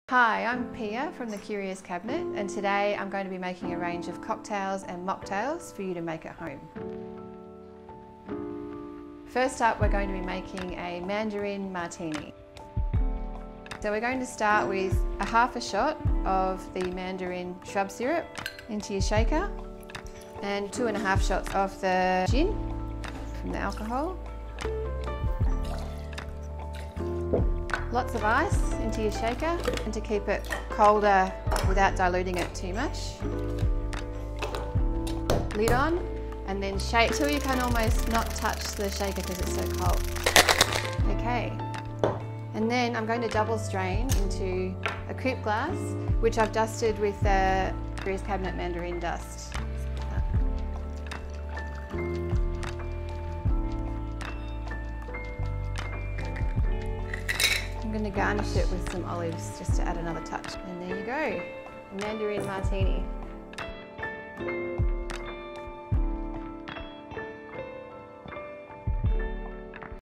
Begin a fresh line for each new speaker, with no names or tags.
Hi, I'm Pia from the Curious Cabinet, and today I'm going to be making a range of cocktails and mocktails for you to make at home. First up, we're going to be making a mandarin martini. So we're going to start with half a shot of the mandarin shrub syrup into your shaker and 2.5 shots of the gin from the alcohol. Lots of ice into your shaker, and to keep it colder without diluting it too much. Lid on, and then shake till you can almost not touch the shaker because it's so cold. Okay, and then I'm going to double strain into a coupe glass, which I've dusted with the Curious Cabinet mandarin dust. I'm going to garnish it with some olives just to add another touch. And there you go, a mandarin martini.